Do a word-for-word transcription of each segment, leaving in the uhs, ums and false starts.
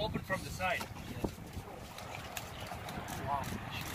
open from the side. Yes. Wow.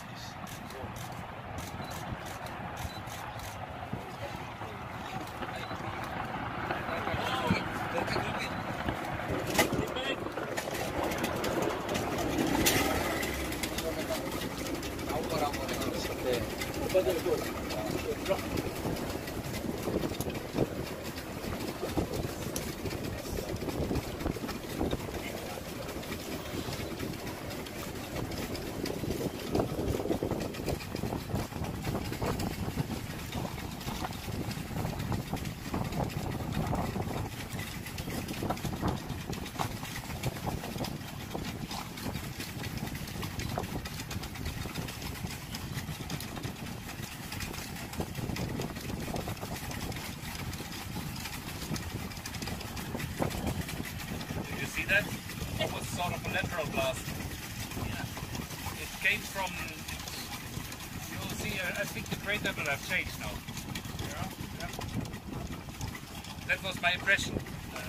That it was sort of a lateral blast. Yeah. It came from, you'll see, uh, I think the crater will have changed now. Yeah. Yeah. That was my impression. Uh,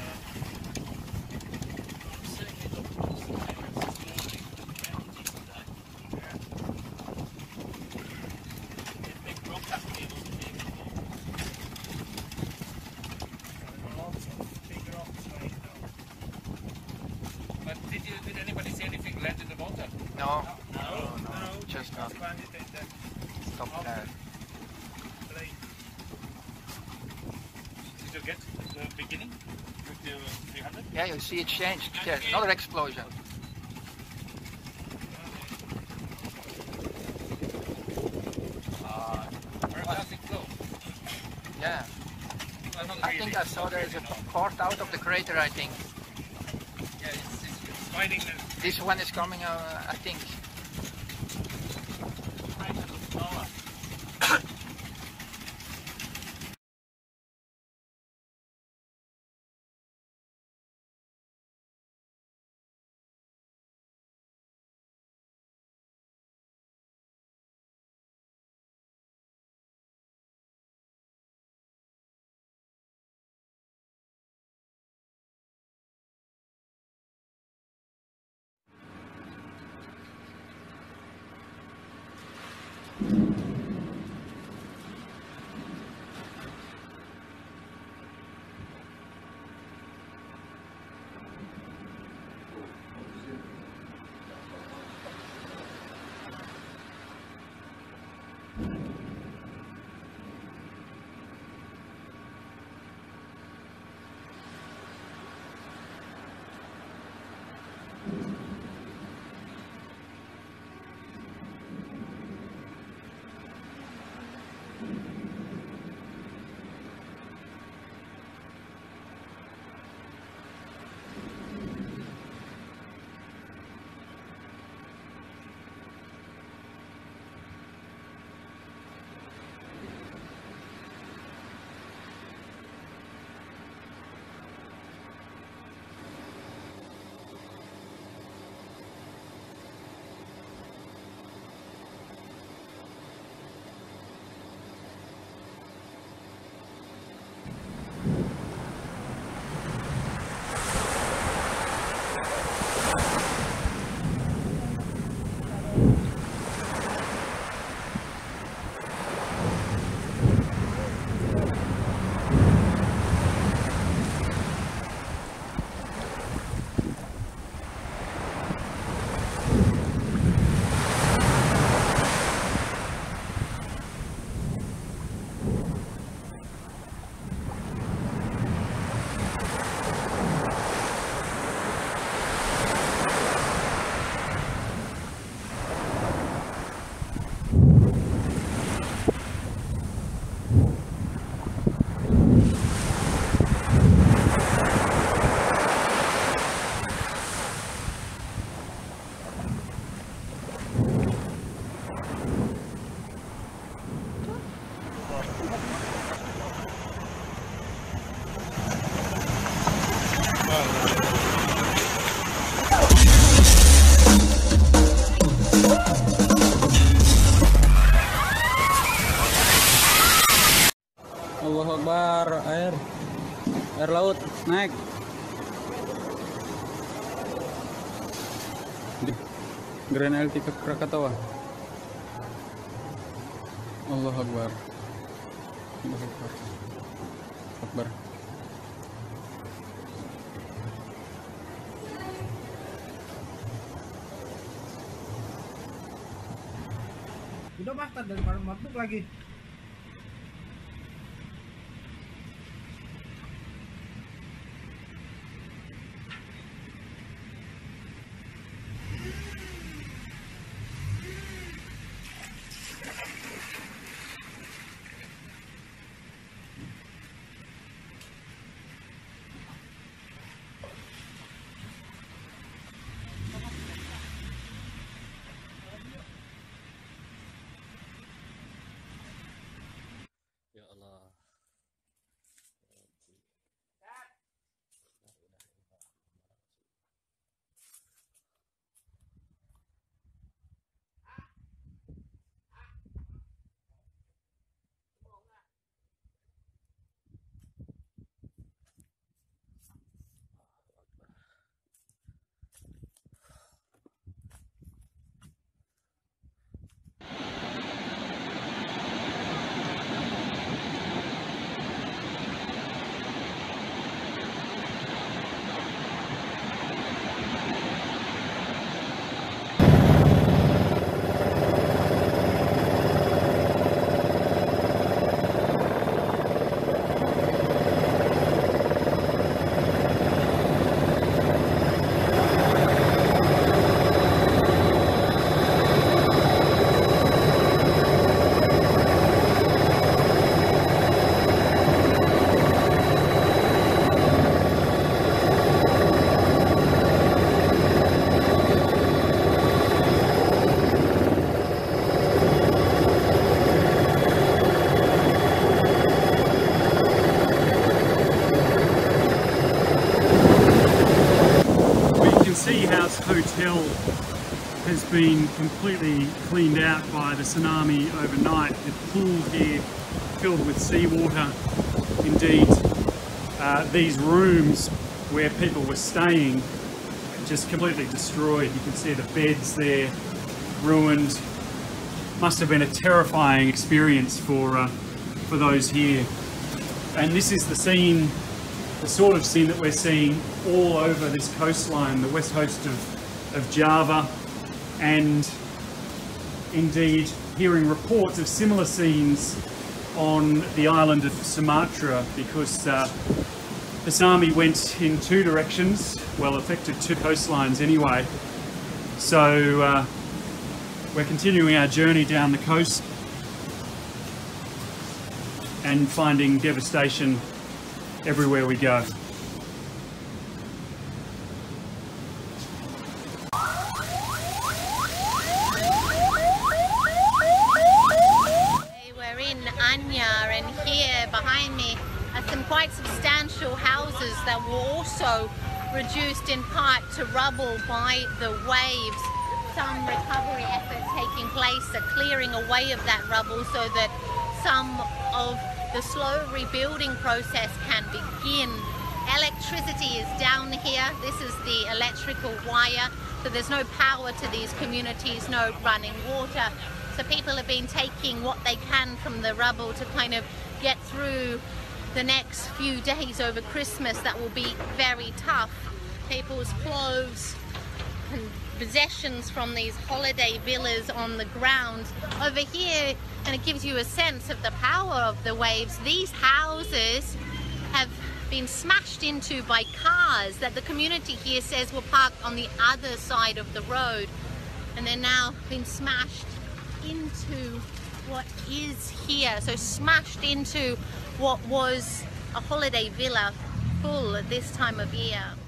Did, you, did anybody see anything land in the water? No, no, no, no, no. Just not. Stop there. Did you get the beginning with the three hundred? Yeah, you see it changed. There's another explosion. Uh, where does it go? Yeah. Well, not I really. think I saw there is a part out of the crater, I think. Yeah, it's, it's, it's finding the... This one is coming, uh, I think. Allahu Akbar, air air laut naik. Grand L T Krakatau. Allah Akbar. Allah Akbar. Akbar. Udah makan dari malam mabuk lagi. Ya Allah. Hotel has been completely cleaned out by the tsunami overnight. The pool here filled with seawater. Indeed, uh, these rooms where people were staying just completely destroyed. You can see the beds there ruined. Must have been a terrifying experience for uh, for those here. And this is the scene, the sort of scene that we're seeing all over this coastline, the west coast of, of Java, and indeed hearing reports of similar scenes on the island of Sumatra, because uh, the tsunami went in two directions, well, affected two coastlines anyway. So uh, we're continuing our journey down the coast and finding devastation everywhere we go. We're in Anya, and here behind me are some quite substantial houses that were also reduced in part to rubble by the waves. Some recovery efforts taking place are clearing away of that rubble so that some of the slow rebuilding process can begin. Electricity is down here. This is the electrical wire, so there's no power to these communities, no running water. So people have been taking what they can from the rubble to kind of get through the next few days over Christmas. That will be very tough. People's clothes and possessions from these holiday villas on the ground. Over here, and it gives you a sense of the power of the waves, these houses have been smashed into by cars that the community here says were parked on the other side of the road, and they're now been smashed into what is here. So smashed into what was a holiday villa full at this time of year.